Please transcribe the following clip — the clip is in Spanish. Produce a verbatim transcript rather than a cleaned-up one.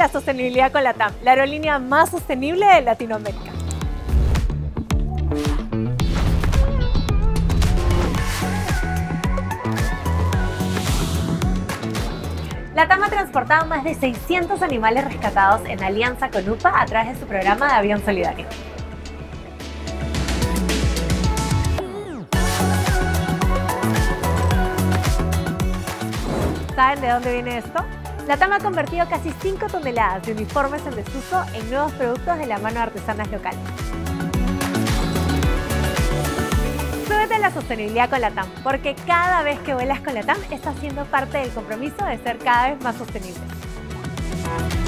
la sostenibilidad con LATAM, la aerolínea más sostenible de Latinoamérica. LATAM ha transportado más de seiscientos animales rescatados en alianza con U P A a través de su programa de avión solidario. ¿Saben de dónde viene esto? LATAM ha convertido casi cinco toneladas de uniformes en desuso en nuevos productos de la mano de artesanas locales. Súbete a la sostenibilidad con LATAM, porque cada vez que vuelas con LATAM estás siendo parte del compromiso de ser cada vez más sostenible.